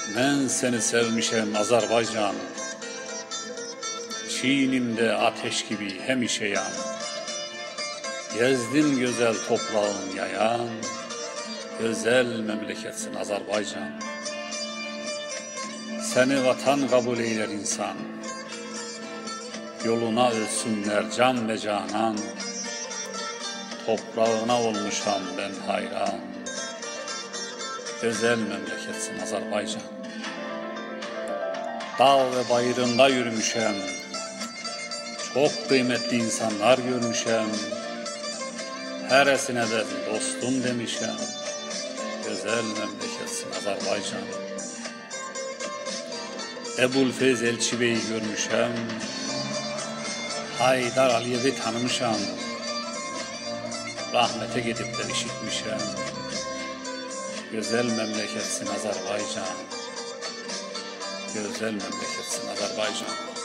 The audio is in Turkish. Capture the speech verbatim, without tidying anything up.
Ben seni sevmişem Azerbaycan, Çiğnimde ateş gibi hemişe yan. Gezdim güzel toprağın yayan, Güzel memleketsin Azerbaycan. Seni vatan kabul eyler insan, Yoluna ölsünler can ve canan. Toprağına olmuşam ben hayran, Güzel memleketsin Azerbaycan. Dağ ve bayırında yürümüşem, Çok kıymetli insanlar görmüşem, Heresine de dostum demişem, Güzel memleketsin Azerbaycan. Ebulfeyz Elçi Bey'i görmüşem, Haydar Aliyev'i tanımışam, Rahmete gidip de işitmişem, Güzel memleketsin Azerbaycan, Güzel memleketsin Azerbaycan.